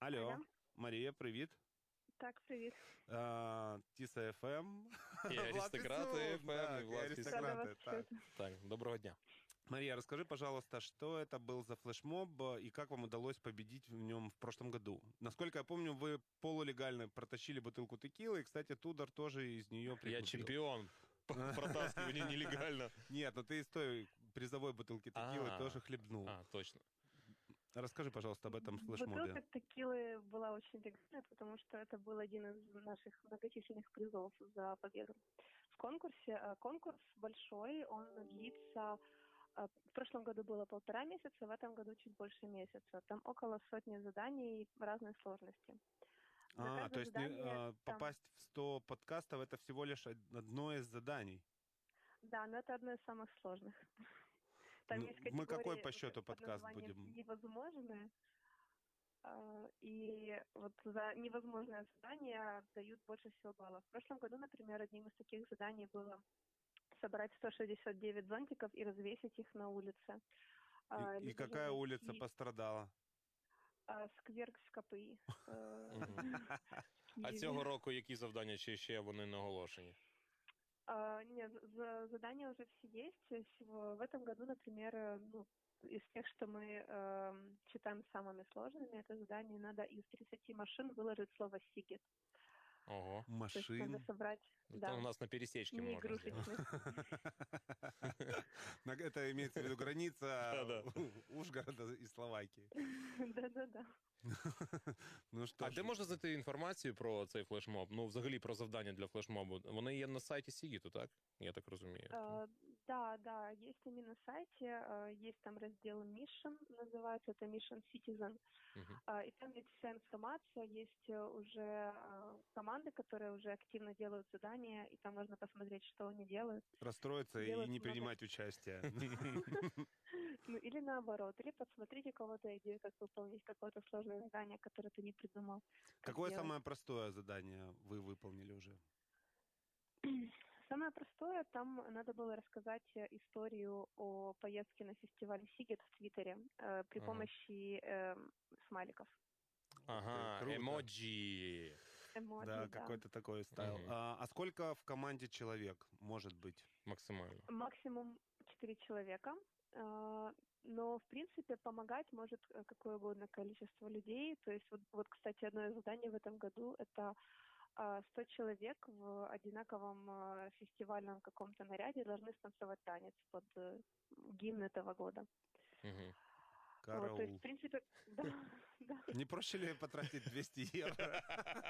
Алло, Марія, привіт. Так, привіт. Tysafm. І Аристократи FM, і Влад Аристократи, так. Так, доброго дня. Мария, расскажи, пожалуйста, что это был за флешмоб и как вам удалось победить в нем в прошлом году? Насколько я помню, вы полулегально протащили бутылку текилы, и, кстати, Тудор тоже из нее прикупил. Я чемпион по протаскиванию нелегально. Нет, но ты из той призовой бутылки текилы тоже хлебнул. Точно. Расскажи, пожалуйста, об этом флешмобе. Бутылка текилы была очень легальная, потому что это был один из наших многочисленных призов за победу в конкурсе. Конкурс большой, он длится... В прошлом году было 1,5 месяца, в этом году чуть больше месяца. Там около 100 заданий разной сложности. То есть попасть в 100 подкастов — это всего лишь одно из заданий? Да, но это одно из самых сложных. Там есть мы какой по счету подкаст будем? Невозможное. И вот за невозможное задание дают больше всего баллов. В прошлом году, например, одним из таких заданий было собрать 169 зонтиков и развесить их на улице. И какая улица пострадала? Сквер з КПІ. А цього року які завдання, чи ще вони не оголошені? Нет, задания уже все есть. В этом году, например, из тех, что мы считаем самыми сложными, это задание надо из 30 машин выложить слово «Сziget». Ого. Машин. Надо собрать, это у нас на пересечке не можно сделать. Это имеется в виду граница Ужгорода и Словакии. Да-да-да. Ну, що а де можна знайти інформацію про цей флешмоб? Ну, взагалі, про завдання для флешмобу. Вони є на сайті Сзигету, так? Я так розумію. Да, есть они на сайте. Есть там раздел Mission, называется это Mission Szitizen. И там есть вся информация. Есть уже команды, которые уже активно делают задания, и там можно посмотреть, что они делают. Расстроиться и не принимать участие. Ну, или наоборот, или подсмотрите кого-то идею, как выполнить какое-то сложное задание, которое ты не придумал. Какое самое простое задание вы выполнили уже? Самое простое, там надо было рассказать историю о поездке на фестиваль Sziget в Твиттере при помощи смайликов. Ага, эмоджи. Да, какой-то такой ставил. А сколько в команде человек может быть максимально? Максимум 4 человека. Но, в принципе, помогать может какое угодно количество людей. То есть, вот, кстати, одно из заданий в этом году – это 100 человек в одинаковом фестивальном каком-то наряде должны станцевать танец под гимн этого года. Караул. Вот, то есть, в принципе, да. Не проще ли потратить 200 евро?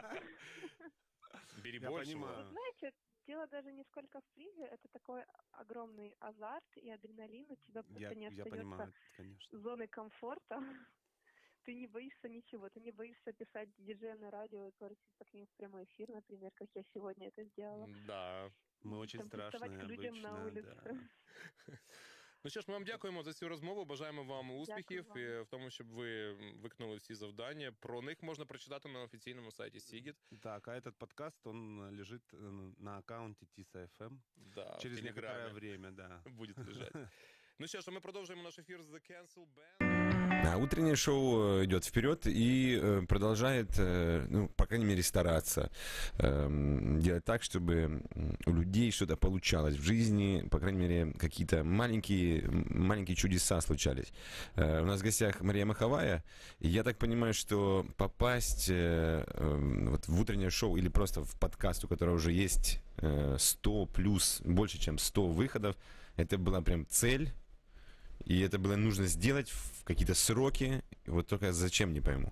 Бери больше. Знаете, дело даже не сколько в призе, это такой огромный азарт и адреналин, у тебя просто не остается зоны комфорта. Ты не боишься ничего, ты не боишься писать диджею на радио и проситься к ним в прямой эфир, например, как я сегодня это сделала. Да, мы очень страшные обычно. Да. Ну що ж, ми вам дякуємо за цю розмову, бажаємо вам успіхів і в тому, щоб ви виконали всі завдання. Про них можна прочитати на офіційному сайті Sziget. Так, а этот подкаст, он лежит на аккаунте Tysafm. Да, через некоторое время, да. Будет лежать. Ну что ж, мы продолжим наш эфир с The Cancel Band. А утреннее шоу идет вперед и продолжает, ну, по крайней мере, стараться делать так, чтобы у людей что-то получалось в жизни, по крайней мере, какие-то маленькие чудеса случались. У нас в гостях Мария Маховая, и я так понимаю, что попасть вот в утреннее шоу или просто в подкаст, у которого уже есть 100 плюс, больше, чем 100 выходов, это была прям цель. И это было нужно сделать в какие-то сроки. Вот только зачем, не пойму.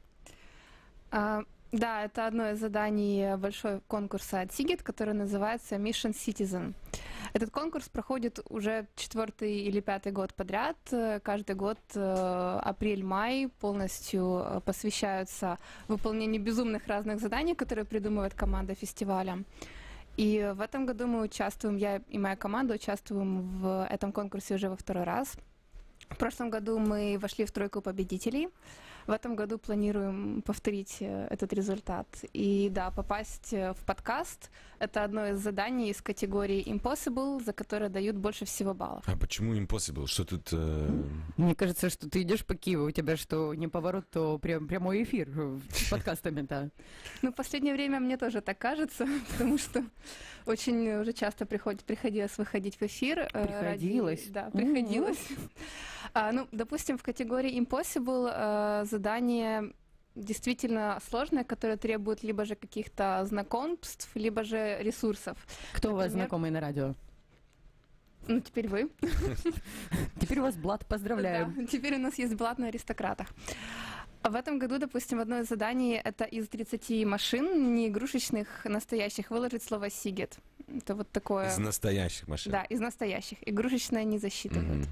Да, это одно из заданий большого конкурса от Sziget, который называется Mission Szitizen. Этот конкурс проходит уже 4-й или 5-й год подряд. Каждый год апрель-май полностью посвящаются выполнению безумных разных заданий, которые придумывает команда фестиваля. И в этом году мы участвуем, я и моя команда участвуем в этом конкурсе уже во 2-й раз. В прошлом году мы вошли в 3 победителей. В этом году планируем повторить этот результат. И да, попасть в подкаст — это одно из заданий из категории Impossible, за которое дают больше всего баллов. А почему Impossible? Что тут... Мне кажется, что ты идешь по Киеву, у тебя что, не поворот, то прямой эфир с подкастами-то. Ну, в последнее время мне тоже так кажется, потому что очень уже часто приходилось выходить в эфир. Приходилось? Да, приходилось. Ну, допустим, в категории Impossible задание действительно сложное, которое требует либо же каких-то знакомств, либо же ресурсов. Кто у вас знакомый на радио? Ну, теперь вы. Теперь у вас блат, поздравляю. Да, теперь у нас есть блат на «Аристократах». А в этом году, допустим, одно из заданий — это из 30 машин, не игрушечных, настоящих, выложить слово «Сziget». Это вот такое... Из настоящих машин? Да, из настоящих. Игрушечное не засчитывают.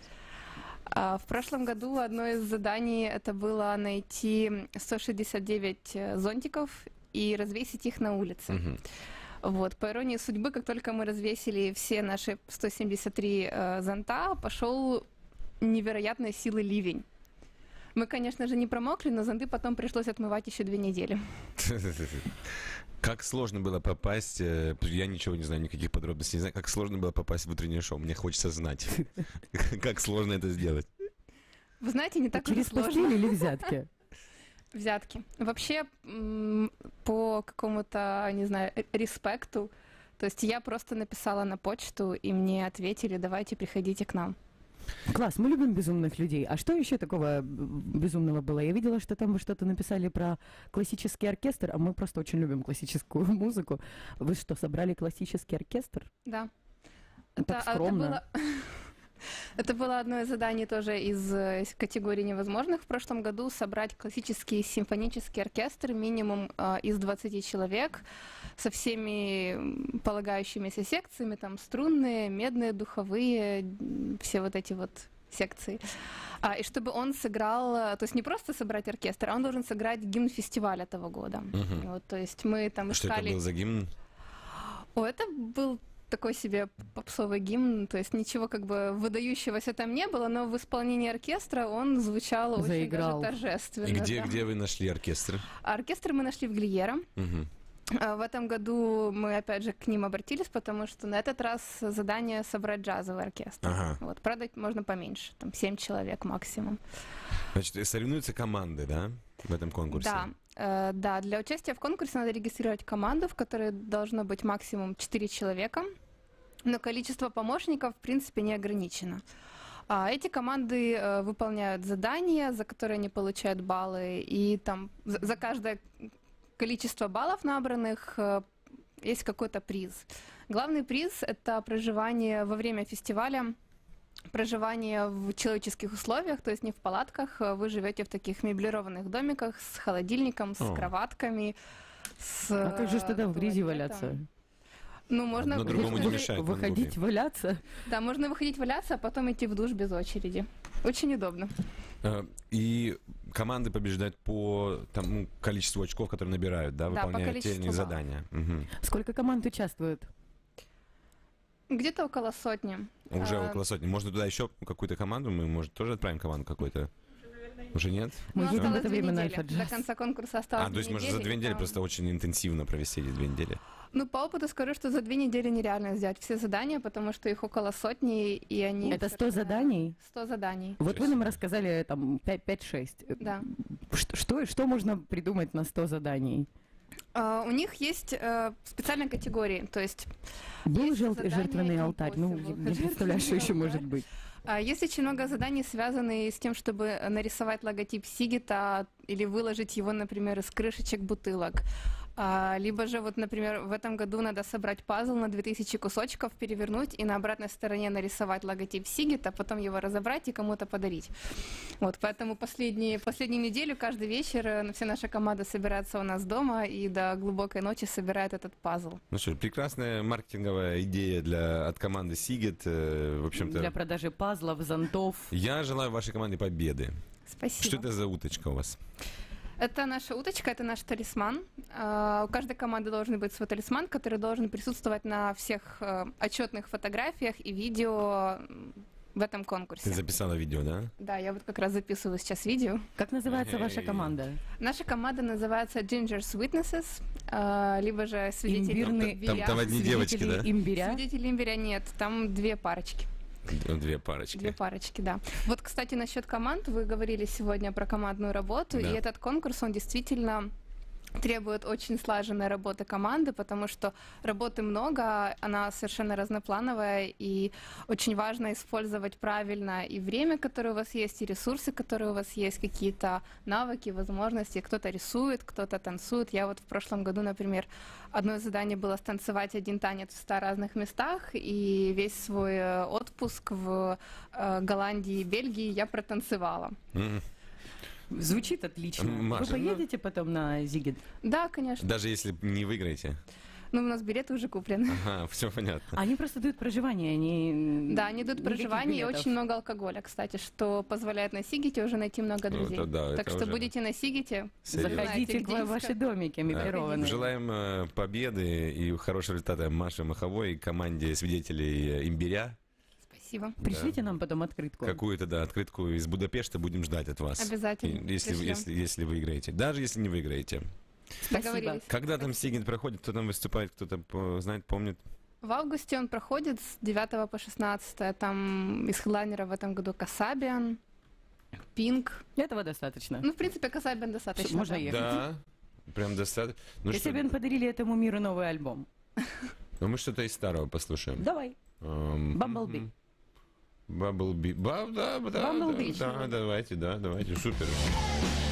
В прошлом году одно из заданий — это было найти 169 зонтиков и развесить их на улице. Вот, по иронии судьбы, как только мы развесили все наши 173 зонта, пошел невероятной силы ливень. Мы, конечно же, не промокли, но зонты потом пришлось отмывать еще 2 недели. Как сложно было попасть, я ничего не знаю, никаких подробностей не знаю, как сложно было попасть в утреннее шоу, мне хочется знать, как сложно это сделать. Вы знаете, не так уж через сложно. постель или взятки? Взятки. Вообще, по какому-то, не знаю, респекту, то есть я просто написала на почту, и мне ответили: давайте, приходите к нам. Класс, мы любим безумных людей. А что еще такого безумного было? Я видела, что там вы что-то написали про классический оркестр, а мы просто очень любим классическую музыку. Вы что, собрали классический оркестр? Да. Так скромно. Это было одно из заданий тоже из категории невозможных. В прошлом году собрать классический симфонический оркестр минимум из 20 человек со всеми полагающимися секциями, там струнные, медные, духовые, все вот эти вот секции. И чтобы он сыграл, то есть не просто собрать оркестр, а он должен сыграть гимн фестиваля того года. Вот, то есть мы там искали... Что это был за гимн? Это был такой себе попсовый гимн, то есть ничего как бы выдающегося там не было, но в исполнении оркестра он звучал очень даже торжественно. И где вы нашли оркестр? Оркестр мы нашли в Глиера. В этом году мы опять же к ним обратились, потому что на этот раз задание собрать джазовый оркестр. Вот, правда, можно поменьше, там 7 человек максимум. Значит, соревнуются команды, да, в этом конкурсе? Да, для участия в конкурсе надо регистрировать команду, в которой должно быть максимум 4 человека, но количество помощников, в принципе, не ограничено. Эти команды выполняют задания, за которые они получают баллы, и там за каждое количество баллов набранных есть какой-то приз. Главный приз — это проживание во время фестиваля, проживание в человеческих условиях, то есть не в палатках, вы живете в таких меблированных домиках с холодильником, с кроватками. А как же тогда в грязи валяться? Ну, можно выходить валяться. Да, можно выходить валяться, а потом идти в душ без очереди. Очень удобно. И команды побеждают по тому количеству очков, которые набирают, да, выполняют те или иные задания. Сколько команд участвуют? Где-то около 100. Уже около 100. Можно туда еще какую-то команду? Мы, может, тоже отправим команду какой-то? Уже нет? Мы едем в это время на Альфа-Джаз. До конца конкурса осталось 2 недели. То есть можно за 2 недели просто очень интенсивно провести эти 2 недели? Ну, по опыту скажу, что за 2 недели нереально сделать все задания, потому что их около 100, и они... Это 100 заданий? 100 заданий. Вот вы нам рассказали там 5-6. Да. Что можно придумать на 100 заданий? У них есть специальные категории, то есть... Был жертвенный алтарь? Ну, не представляю, что еще может быть. Есть очень много заданий, связанных с тем, чтобы нарисовать логотип Сзигета или выложить его, например, из крышечек бутылок. Либо же, вот, например, в этом году надо собрать пазл на 2000 кусочков, перевернуть и на обратной стороне нарисовать логотип Сзигета, потом его разобрать и кому-то подарить. Вот, поэтому последнюю неделю каждый вечер вся наша команда собирается у нас дома и до глубокой ночи собирает этот пазл. Ну что, прекрасная маркетинговая идея от команды Сзигет. В общем-то, для продажи пазлов, зонтов. Я желаю вашей команде победы. Спасибо. Что это за уточка у вас? Это наша уточка, это наш талисман. У каждой команды должен быть свой талисман, который должен присутствовать на всех отчетных фотографиях и видео в этом конкурсе. Ты записала видео, да? Да, я вот как раз записываю сейчас видео. Как называется ваша команда? Наша команда называется Ginger's Witnesses, либо же свидетели Имбирный- Там одни девочки, да? Свидетели имбиря? Свидетели имбиря нет, там две парочки. Две парочки. Две парочки, да. Вот, кстати, насчет команд, вы говорили сегодня про командную работу, Да. и этот конкурс, он действительно требует очень слаженной работы команды, потому что работы много, она совершенно разноплановая, и очень важно использовать правильно и время, которое у вас есть, и ресурсы, которые у вас есть, какие-то навыки, возможности. Кто-то рисует, кто-то танцует. Я вот в прошлом году, например, одно задание было станцевать один танец в 100 разных местах, и весь свой отпуск в Голландии и Бельгии я протанцевала. Звучит отлично. Маша, Вы поедете потом на Зигет? Да, конечно. Даже если не выиграете? Ну, у нас билеты уже куплены. Ага, все понятно. Они просто дают проживание, они... Да, они дают никаких проживание и билетов. очень много алкоголя, кстати, что позволяет на Сигете уже найти много Ну, друзей. это да, это Так что уже будете на Сигете, серьезно. Заходите знаете, где в ваши искать. домики меблированные. Желаем победы и хорошего результата Маше Маховой и команде свидетелей имбиря. Спасибо. Пришлите нам потом открытку. Какую-то, да, открытку из Будапешта будем ждать от вас. Обязательно. Если пришлем. если выиграете. Даже если не выиграете. Спасибо. Договорились. Когда там Сигет проходит, кто там выступает, кто-то знает, помнит? В августе он проходит с 9 по 16. Там из хедлайнеров в этом году Касабиан, Пинк. Этого достаточно. Ну, в принципе, Касабиан достаточно. Можно да. ехать. Да, прям достаточно. Ну, Если бы подарили этому миру новый альбом. ну мы что-то из старого послушаем. Давай. Bumblebee. Bumblebee. Да, Bumblebee. давайте, супер.